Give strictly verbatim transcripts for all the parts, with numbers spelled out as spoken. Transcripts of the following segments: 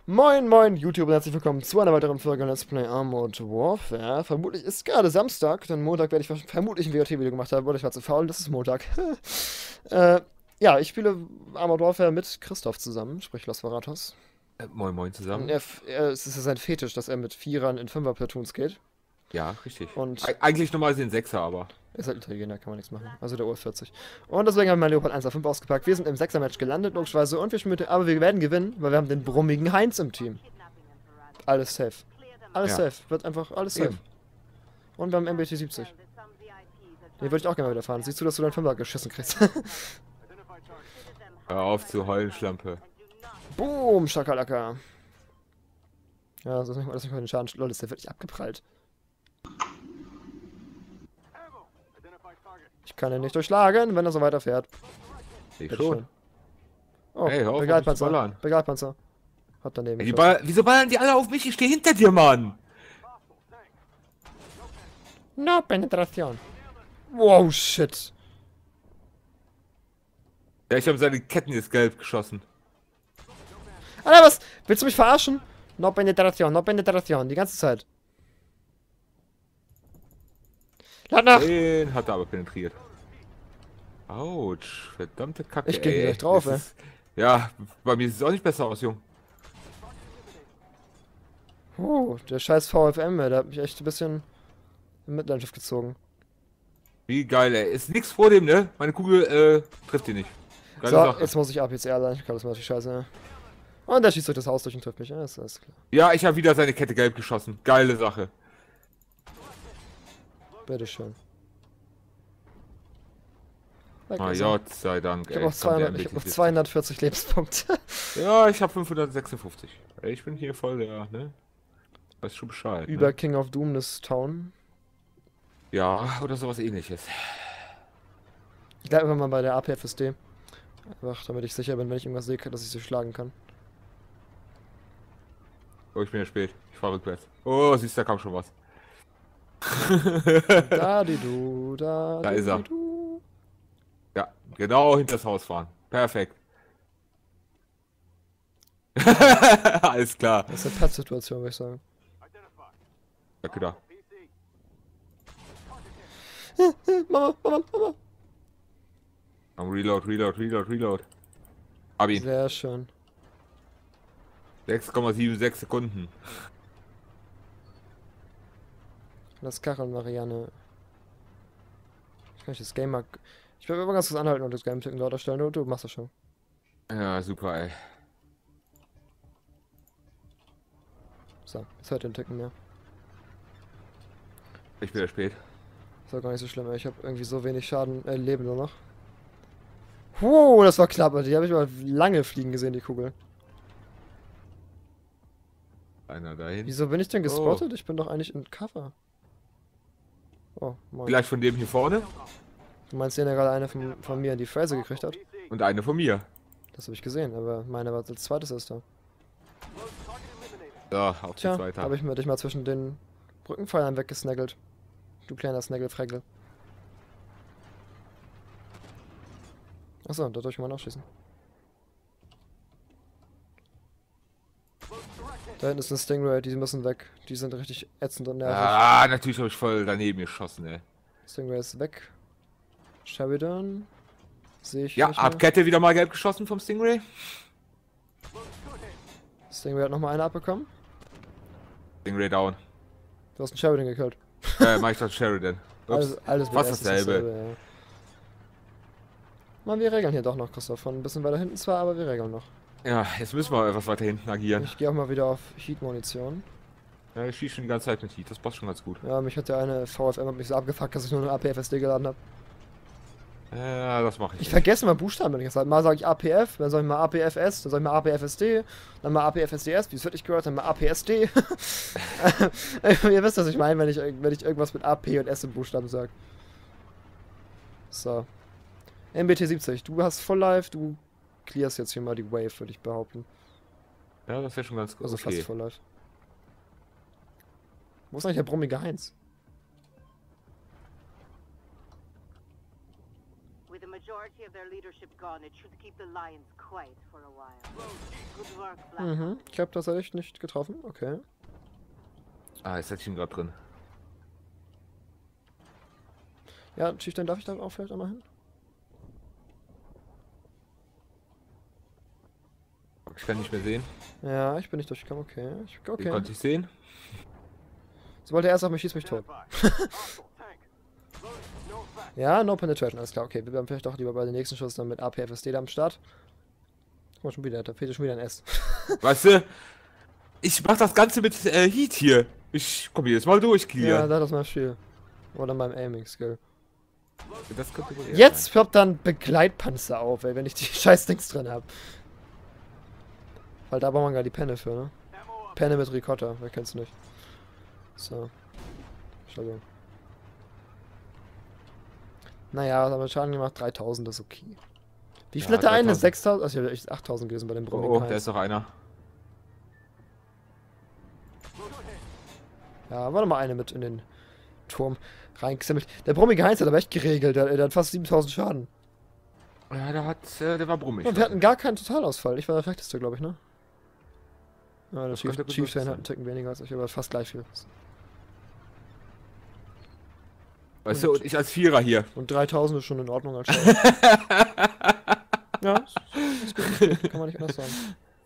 Moin moin YouTube und herzlich willkommen zu einer weiteren Folge Let's Play Armored Warfare. Vermutlich ist gerade Samstag, denn Montag werde ich vermutlich ein W O T-Video gemacht haben, oder ich war zu faul, das ist Montag. äh, ja, ich spiele Armored Warfare mit Christoph zusammen, sprich Los Varatos. Äh, moin moin Und zusammen. er, er, es ist ja sein Fetisch, dass er mit Vierern in Fünfer-Platoons geht. Ja, richtig. Und Eig eigentlich normalerweise den Sechser, aber. er ist halt Italiener, kann man nichts machen. Also der U F vierzig. Und deswegen haben wir Leopard eins A fünf ausgepackt. Wir sind im Sechser-Match gelandet, logischerweise. Und wir schmüte, aber wir werden gewinnen, weil wir haben den brummigen Heinz im Team. Alles safe. Alles Ja. safe. Wird einfach alles safe. Eben. Und wir haben M B T siebzig. Den würde ich auch gerne mal wieder fahren. Siehst du, dass du deinen Fünfer geschissen kriegst? Hör auf zu heulen, Schlampe. Boom, Schakalaka. Ja, das ist nicht mal, das ist nicht mal den Schaden. Lol, ist der wirklich abgeprallt. Ich kann ihn nicht durchschlagen, wenn er so weiterfährt. Ich Bitte schon. schön. Oh, Hey, hör auf, auf mich zu Begleitpanzer. ballern. Begleitpanzer. Hat daneben Ey, die geschossen. ball Wieso ballern die alle auf mich? Ich stehe hinter dir, Mann. No Penetration. Wow, shit. Ja, ich habe seine Ketten jetzt gelb geschossen. Alter, was? Willst du mich verarschen? No Penetration, no Penetration. Die ganze Zeit. Lad nach! Den hat er aber penetriert. Autsch, verdammte Kacke, Ich geh ey. gleich drauf, Das ey. ist, ja, bei mir sieht es auch nicht besser aus, Jung. Oh, der scheiß V F M, ey, der hat mich echt ein bisschen in Mitleidenschaft gezogen. Wie geil, ey. Ist nix vor dem, ne? Meine Kugel, äh, trifft ihn nicht. Geile So, Sache. jetzt muss ich A P C R sein. Ich kann das mal die Scheiße, ne? Und der schießt durch das Haus durch und trifft mich. Ja, ist alles klar. Ja, ich habe wieder seine Kette gelb geschossen. Geile Sache. Bitteschön. Weg Ah, ist er. Gott sei Dank, Ich ey. habe noch, Kommt der zweihundert, ich hab noch M B T siebzig. zweihundertvierzig Lebenspunkte. Ja, ich habe fünfhundertsechsundfünfzig. Ey, ich bin hier voll der, ne? Weiß schon Bescheid, Über ne? King of Doomness Town. Ja, oder sowas ähnliches. Ich bleibe einfach mal bei der A P F S D. Einfach, damit ich sicher bin, wenn ich irgendwas sehe, dass ich sie schlagen kann. Oh, ich bin ja spät. Ich fahre rückwärts. Oh, siehst du, da kam schon was. Da die du, da, Da di ist er. di du. Ja, genau hinter das Haus fahren. Perfekt. Alles klar. Das ist eine Pattsituation, würde ich sagen. Danke da. Mama, Mama, Mama. Am Reload, Reload, Reload, Reload. Hab ihn. Sehr schön. sechs Komma sechsundsiebzig Sekunden. Das Kacheln, Marianne. Ich kann ich das Game mal. Ich will mal ganz kurz anhalten und das Game ticken lauter stellen. Du, du machst das schon. Ja, super, ey. So, jetzt hört den Ticken mehr. Ich bin ja spät. Ist auch gar nicht so schlimm, ey. Ich habe irgendwie so wenig Schaden, äh, Leben nur noch. Wow, das war knapp. Die habe ich mal lange fliegen gesehen, die Kugel. Einer dahin. Wieso bin ich denn gespottet? Ich bin doch eigentlich in Cover. Oh, moin. Vielleicht von dem hier vorne Du meinst, den ja gerade eine von, von mir in die Fresse gekriegt hat? und eine von mir. Das habe ich gesehen, aber meine war als zweites erst da. So, auf die Tja, zweite. habe ich mir dich mal zwischen den Brückenpfeilern weggesnaggelt. Du kleiner Snaggle-Fraggle. Achso, da durch mal nachschießen. Da hinten ist ein Stingray, die müssen weg. Die sind richtig ätzend und nervig. Ah, natürlich habe ich voll daneben geschossen, ey. Stingray ist weg. Sheridan. Sehe ich Ja, nicht hab mehr. Kette wieder mal gelb geschossen vom Stingray. Stingray hat nochmal eine abbekommen. Stingray down. Du hast einen Sheridan gekillt. Äh, mach ich doch Sheridan. Ups. Alles, alles fast B S ist dasselbe. ja. Mann, wir regeln hier doch noch, Christoph. Von ein bisschen weiter hinten zwar, aber wir regeln noch. Ja, jetzt müssen wir etwas weiter hinten agieren. Ich gehe auch mal wieder auf Heat-Munition. Ja, ich schieße schon die ganze Zeit mit Heat, das passt schon ganz gut. Ja, mich hat der eine V F M hat mich so abgefuckt, dass ich nur eine A P F S D geladen habe. Ja, das mache ich. Ich vergesse mal Buchstaben, wenn ich das sage. Mal sage ich A P F, dann sage ich mal A P F S, dann sage ich mal A P F S D, dann mal A P F S D S, wie es wirklich gehört, dann mal A P S D. Ihr wisst, was ich meine, wenn ich, wenn ich irgendwas mit A, P und S im Buchstaben sage. So. M B T siebzig, du hast Full Life, du clearst jetzt hier mal die Wave, würde ich behaupten. Ja, das wäre schon ganz gut. Also Okay. fast Full Life. Wo ist eigentlich der brummige Heinz? majority of their leadership gone, it should keep the Lions quiet for a while. Good work, Black. Mhm. Ich habe tatsächlich nicht getroffen. Okay. Ah, jetzt hätte ich ihn gerade drin. Ja, Chieftain, darf ich da auch vielleicht einmal hin? Ich kann nicht mehr sehen. Ja, ich bin nicht durchgekommen. Okay. Ich, Den okay. konnte ich sehen. Sobald er erst auf mich schießt, mich tot. Ja, no penetration, alles klar. Okay, wir bleiben vielleicht doch lieber bei den nächsten Schuss dann mit A P F S D da am Start. Guck mal, schon wieder, da fehlt schon wieder ein S. Weißt du, ich mach das Ganze mit äh, Heat hier. Ich komm jedes Mal durch, Ja, Kilian. da das mal viel. Oder beim Aiming Skill. Das könnte wohl eher Jetzt ploppt dann Begleitpanzer auf, ey, wenn ich die scheiß Dings drin hab. Weil da braucht man gar die Penne für, ne? Penne mit Ricotta, wer kennt's nicht. So. Schade. Naja, aber Schaden gemacht, dreitausend ist okay. Wie viel Ja, hat der eine? dreitausend. sechstausend? Also ich habe echt achttausend gewesen bei dem sein. Brumming Oh, oh, da Heinz. ist noch einer. Ja, war noch mal eine mit in den Turm reingesammelt. Der brummige Heinz hat aber echt geregelt, der, der hat fast siebentausend Schaden. Ja, der hat, äh, der war brummig. Und wir hatten gar keinen Totalausfall. Ich war der schlechteste, glaube ich, ne? Ja, der Das Chief, könnte gut Chieftain sein. hat einen Ticken weniger als ich, aber fast gleich viel. Weißt du, und ich als Vierer hier. Und dreitausend ist schon in Ordnung als Schaden. Ja, ist, ist gut. Kann man nicht anders sagen.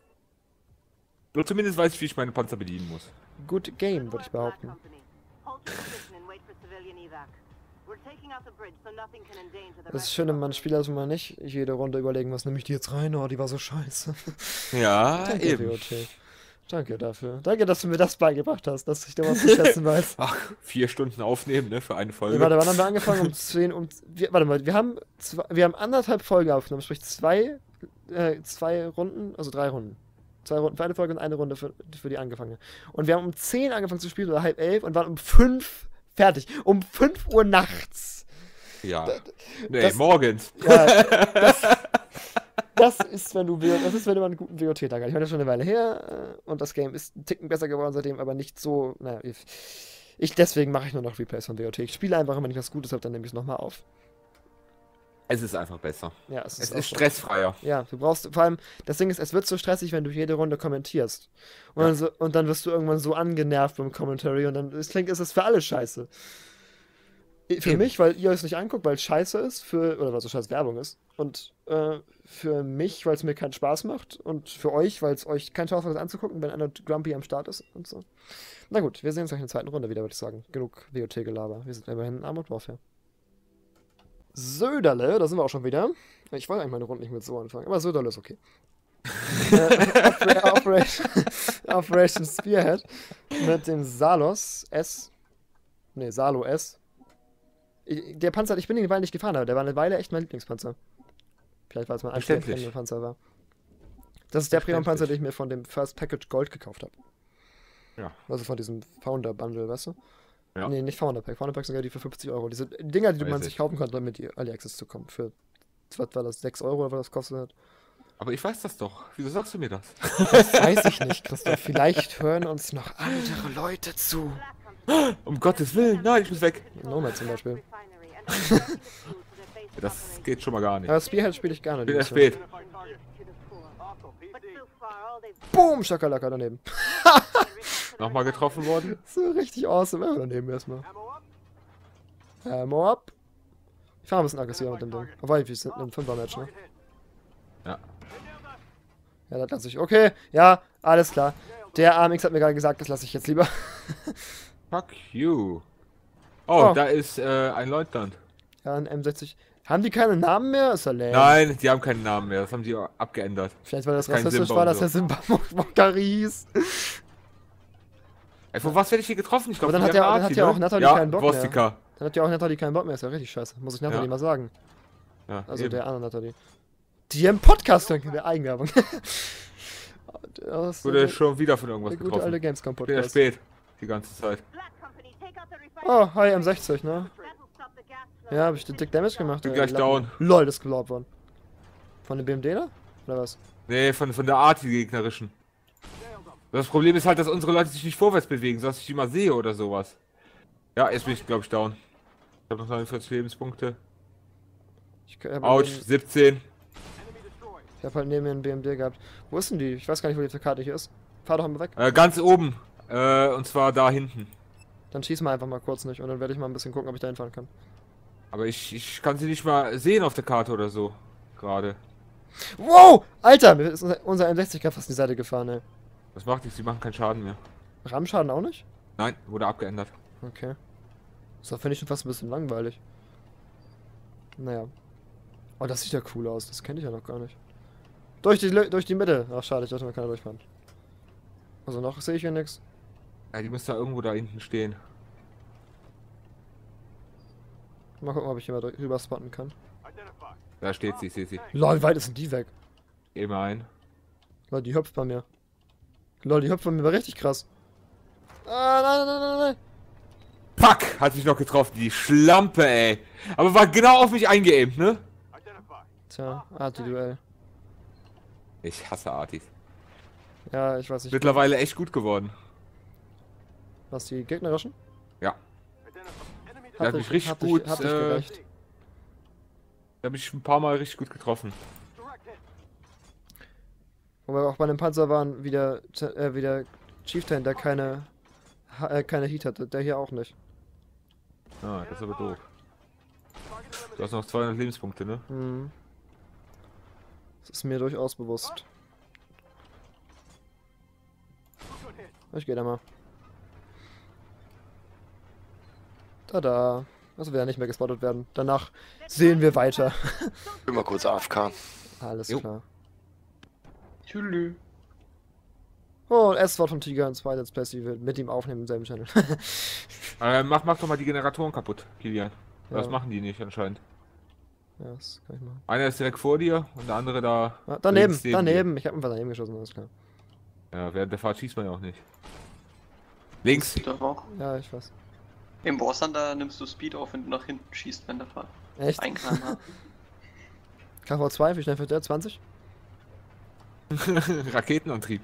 Nur zumindest weiß ich, wie ich meine Panzer bedienen muss. Good Game, würde ich behaupten. Hold your position and wait for civilian evac. We're taking out the bridge, so nothing can endanger the Das rest ist schön, of wenn man the Spieler also mal nicht jede Runde überlegen, was nehme ich die jetzt rein? Oh, die war so scheiße. Ja, Danke, eben. W O T. Danke dafür. Danke, dass du mir das beigebracht hast, dass ich da was zu schätzen weiß. Ach, vier Stunden aufnehmen, ne, für eine Folge. Ja, warte, wann haben wir angefangen? Um zehn, um... Wir, warte mal, wir haben, zwei, wir haben anderthalb Folgen aufgenommen, sprich zwei, äh, zwei Runden, also drei Runden. Zwei Runden für eine Folge und eine Runde für, für die angefangene. Und wir haben um zehn angefangen zu spielen oder halb elf und waren um fünf fertig. Um fünf Uhr nachts. Ja. Nee, das- morgens. Ja, das, das ist, wenn du, das ist, wenn du mal einen guten W O T-Tag hast. Ich meine, das ist schon eine Weile her äh, und das Game ist ein Ticken besser geworden seitdem, aber nicht so, naja, ich, ich deswegen mache ich nur noch Replays von W O T. Ich spiele einfach, wenn ich was Gutes habe, dann nehme ich es nochmal auf. Es ist einfach besser. Ja, es ist, Es auch ist so. stressfreier. Ja, du brauchst, vor allem, das Ding ist, es wird so stressig, wenn du jede Runde kommentierst. Und, Ja. dann, so, und dann wirst du irgendwann so angenervt beim Commentary und dann, es klingt, es ist für alle scheiße. Für Eben. mich, weil ihr es nicht anguckt, weil es scheiße ist, für, oder weil es so scheiß Werbung ist. Und äh, für mich, weil es mir keinen Spaß macht. Und für euch, weil es euch keinen Spaß macht, das anzugucken, wenn einer Grumpy am Start ist und so. Na gut, wir sehen uns gleich in der zweiten Runde wieder, würde ich sagen. Genug W O T-Gelaber. Wir sind immerhin in Armored Warfare. Söderle, da sind wir auch schon wieder. Ich wollte eigentlich meine Runde nicht mit so anfangen, aber Söderle ist okay. äh, Oper Operation, Operation Spearhead mit dem Salos S. Ne, Salo S. Ich- Der Panzer, ich bin den Weile nicht gefahren, aber der war eine Weile echt mein Lieblingspanzer. Vielleicht, weil es mein Verständlich. einziger Panzer war. Das ist der Verständlich. Premium-Panzer, den ich mir von dem First Package Gold gekauft habe. Ja. Also von diesem Founder-Bundle, weißt du? Ja. Nee, nicht Founder Pack. Founder Pack sind ja die für fünfzig Euro. Diese Dinger, die Weiß man ich. sich kaufen konnte, damit die Early Access zu kommen. Für, was war das, sechs Euro oder was das kostet hat? Aber ich weiß das doch. Wieso sagst du mir das? Das weiß ich nicht, Christoph. Vielleicht hören uns noch andere Leute zu. Um Gottes Willen, nein, ich muss weg. Nomad zum Beispiel. Das geht schon mal gar nicht. Aber Spearhead spiele ich gerne. Ich bin die erst Mission. spät. Boom, Schakalaka daneben. Nochmal getroffen worden. So richtig awesome. Ja, daneben erstmal. Ammo up. Ich fahre ein bisschen aggressiver mit dem Ding. Wobei, wir sind in einem Fünfer-Match, ne? Ja. Ja, das lasse ich. Okay, ja, alles klar. Der A M X hat mir gerade gesagt, das lasse ich jetzt lieber. Fuck you. Oh, Oh. da ist äh, ein Leutnant. Ja, ein M sechzig. Haben die keine Namen mehr? Ist ja lame. Nein, die haben keinen Namen mehr. Das haben die abgeändert. Vielleicht, weil das Kein rassistisch Simba war, und dass so. er Simba Mokari hieß. Ey, von was werde ich hier getroffen? Ich Aber glaube, dann hat ja- dann hat ja auch Natalie ja, keinen Bock mehr. Vostika. Dann hat ja auch Natalie keinen Bock mehr. Ist ja richtig scheiße. Muss ich Natalie Ja. mal sagen. Ja, Also eben. der andere Natalie. Die im Podcast danke, der Eigenwerbung. Das ist Wurde der, schon wieder von irgendwas der gute getroffen. alte Ich bin ja Gamescom-Podcast. spät. Die ganze Zeit. Oh, hi M sechzig, ne? Ja, hab ich den Dick Damage gemacht. Bin ey. gleich Lappen. down. Lol, das ist geglaubt worden. Von dem B M D da? Oder was? Nee, von, von der Art, die gegnerischen. Das Problem ist halt, dass unsere Leute sich nicht vorwärts bewegen, sodass ich die mal sehe oder sowas. Ja, jetzt bin ich, glaube ich, down. Ich habe noch neunundvierzig Lebenspunkte. Ich habe Autsch, halt, siebzehn. ich hab halt neben mir einen B M D gehabt. Wo ist denn die? Ich weiß gar nicht, wo die auf der Karte hier ist. Fahr doch mal weg. Äh, ganz oben. Äh, und zwar da hinten. Dann schieß mal einfach mal kurz nicht und dann werde ich mal ein bisschen gucken, ob ich da hinfahren kann. Aber ich, ich kann sie nicht mal sehen auf der Karte oder so. Gerade. Wow! Alter, mir ist unser, unser M sechzig fast in die Seite gefahren, ey. Das macht nichts, sie machen keinen Schaden mehr. Rammschaden auch nicht? Nein, wurde abgeändert. Okay. Das finde ich schon fast ein bisschen langweilig. Naja. Oh, das sieht ja cool aus. Das kenne ich ja noch gar nicht. Durch die, Lö- durch die Mitte. Ach, schade, ich dachte, man kann da durchfahren. Also noch sehe ich hier nichts. Ja, die müsste da irgendwo da hinten stehen. Mal gucken, ob ich hier mal rüber spotten kann. Da steht sie, ich sehe sie. Lol, wie weit ist denn die weg? Geh mal ein. Lol, die hüpft bei mir. Lol, die hüpft bei mir, war richtig krass. Ah, nein, nein, nein, nein, nein. Fuck! Hat sich noch getroffen, die Schlampe, ey. Aber war genau auf mich eingeaimt, ne? Tja, Arti-Duell. Ich hasse Artis. Ja, ich weiß nicht. Mittlerweile echt gut geworden. Was, die gegnerischen? Ja. Der hat mich richtig hat gut, Dich, hat dich äh, gerecht. Der hat mich ein paar Mal richtig gut getroffen. Wo wir auch bei dem Panzer waren, wie der, äh, wie der Chieftain, der keine, ha- äh, keine Heat hatte. Der hier auch nicht. Ah, das ist aber doof. Du hast noch zweihundert Lebenspunkte, ne? Hm. Das ist mir durchaus bewusst. Ich gehe da mal. Tada. Also wir ja nicht mehr gespottet werden. Danach sehen wir weiter. Bin mal kurz A F K. Alles Jo. klar. Tschüss. Oh, S-Wort von Tiger und zwei Let's Plays, die wir mit ihm aufnehmen im selben Channel. Äh, mach, mach doch mal die Generatoren kaputt, Kilian. Das Ja. machen die nicht anscheinend. Ja, das kann ich machen. Einer ist direkt vor dir und der andere da. Ah, daneben, links neben daneben. Ich habe einfach daneben geschossen, alles klar. dir. Ja, während der Fahrt schießt man ja auch nicht. Links. Doch auch. Ja, ich weiß. Im Bossern, da nimmst du Speed auf, wenn du nach hinten schießt, wenn der Fahrt. Echt? Ein K M H. K V zwei, wie schnell fährt der? zwanzig? Raketenantrieb.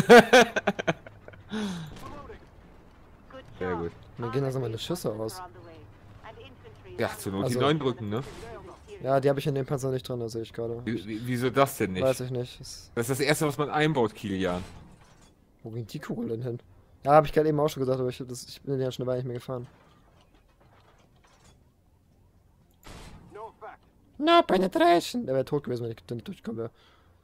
Sehr gut. Mir gehen also meine Schüsse aus. Ja, zur Not Also- die neun drücken, ne? Ja, die habe ich in dem Panzer nicht drin, das sehe ich gerade. Wie, wie, wieso das denn nicht? Weiß ich nicht. Das, Das ist das erste, was man einbaut, Kilian. wo ging die Kugel denn hin? Ja, habe ich gerade eben auch schon gesagt, aber ich, das, ich bin ja schon eine Weile nicht mehr gefahren. No penetration! Der wäre tot gewesen, wenn ich da nicht durchgekommen wäre.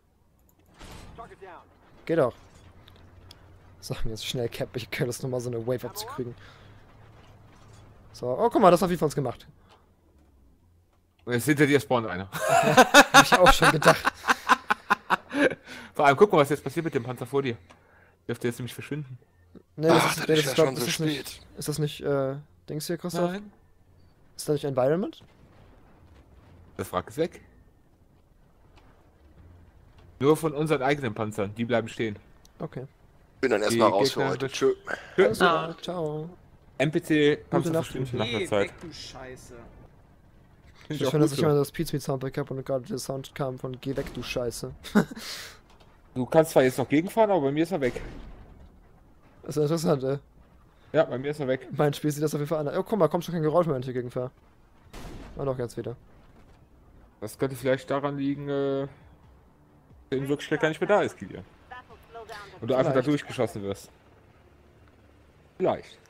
Geh doch. Sag mir jetzt schnell, Cap, ich kann das nochmal so eine Wave abzukriegen. So, oh guck mal, das hat wie von uns gemacht. Und jetzt hinter dir spawnt einer. Hab ich auch schon gedacht. Vor allem, guck mal, was jetzt passiert mit dem Panzer vor dir. Dürfte jetzt nämlich verschwinden. Nee, das Ach, ist, das nee, ist das ja ist, glaub, schon ist so das nicht, spät. ist das nicht, äh, Dings hier, Christoph? Nein. Ist das nicht Environment? Das Wrack ist weg. Nur von unseren eigenen Panzern, die bleiben stehen. Okay. Bin dann erstmal Die raus für Gegner heute. wird- Tschö. Alles Ah. klar, ciao. N P C-Panzer Nacht, verschwinden Michi. nach der Geh Zeit. weg, du Scheiße. Find Ich auch finde, gut dass ich so. immer das Pizza Soundtrack habe und gerade der Sound kam von Geh weg, du Scheiße. Du kannst zwar jetzt noch gegenfahren, aber bei mir ist er weg. Das ist interessant, ey. Ja, bei mir ist er weg. Mein Spiel sieht das auf jeden Fall an. Oh, guck mal, kommt schon kein Geräusch mehr, wenn ich hier gegenfahre. Ah, doch, jetzt wieder. Das könnte vielleicht daran liegen, äh, dass in Wirklichkeit gar nicht mehr da ist, Kilian. Und du einfach da Vielleicht. durchgeschossen wirst. Vielleicht.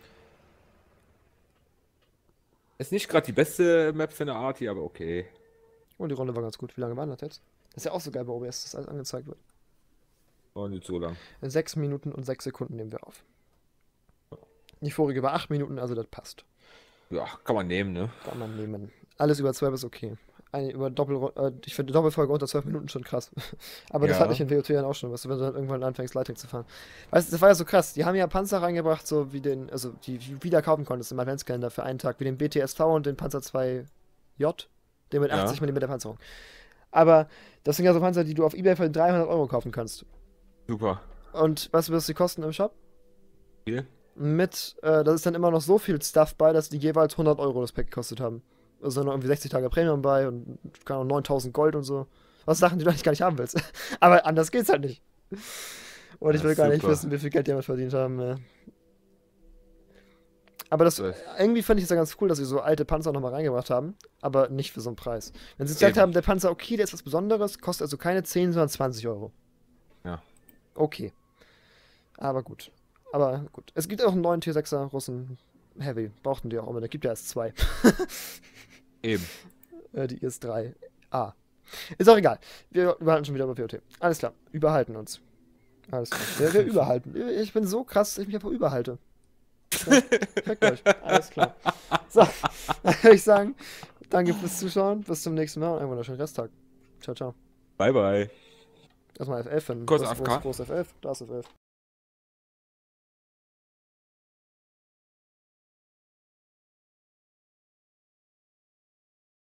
Ist nicht gerade die beste Map für eine Arty, aber okay. Oh, die Runde war ganz gut. Wie lange war das jetzt? Das ist ja auch so geil bei O B S, dass alles angezeigt wird. War nicht so lang. In sechs Minuten und sechs Sekunden nehmen wir auf. Die vorige war acht Minuten, also das passt. Ja, kann man nehmen, ne? Kann man nehmen. Alles über zwölf ist okay. Eine über Doppel, äh, ich finde Doppelfolge unter zwölf Minuten schon krass. Aber das Ja. hatte ich in W O T dann auch schon, weißt du, wenn du dann irgendwann anfängst, Lighting zu fahren. Weißt du, das war ja so krass. Die haben ja Panzer reingebracht, so wie den, also die du wieder kaufen konntest im Adventskalender für einen Tag, wie den B T S V und den Panzer zwei J, den mit Ja. achtzig Millimeter Panzerung. Aber das sind ja so Panzer, die du auf eBay für dreihundert Euro kaufen kannst. Super. Und weißt du, was die kosten im Shop? Hier? Mit, äh, da ist dann immer noch so viel Stuff bei, dass die jeweils hundert Euro das Pack gekostet haben. Also noch irgendwie sechzig Tage Premium bei und keine Ahnung, neuntausend Gold und so. Was Sachen, die du eigentlich gar nicht haben willst. Aber anders geht's halt nicht. Und ich Ja, will gar nicht super. wissen, wie viel Geld die damit verdient haben. äh. Aber das, Das- irgendwie fand ich es ja ganz cool, dass sie so alte Panzer nochmal reingebracht haben, aber nicht für so einen Preis. Wenn sie gesagt Eben. haben, der Panzer, okay, der ist was Besonderes, kostet also keine zehn, sondern zwanzig Euro. Ja. Okay. Aber gut. Aber gut. Es gibt auch einen neuen T sechser Russen Heavy. Brauchten die auch immer. Da gibt ja erst zwei. Eben. Äh, die I S drei A. Ist auch egal. Wir überhalten schon wieder über P O T. Alles klar. Überhalten uns. Alles klar. Wir, wir überhalten. Ich bin so krass, dass ich mich einfach überhalte. Ja, fickt euch. Alles klar. So, dann würde ich sagen, danke fürs Zuschauen. Bis zum nächsten Mal und einen wunderschönen Resttag. Ciao, ciao. Bye, bye. Erstmal F elf finden. Kurz Wo ist- A F wo K. ist- Wo ist F elf? Da ist F elf.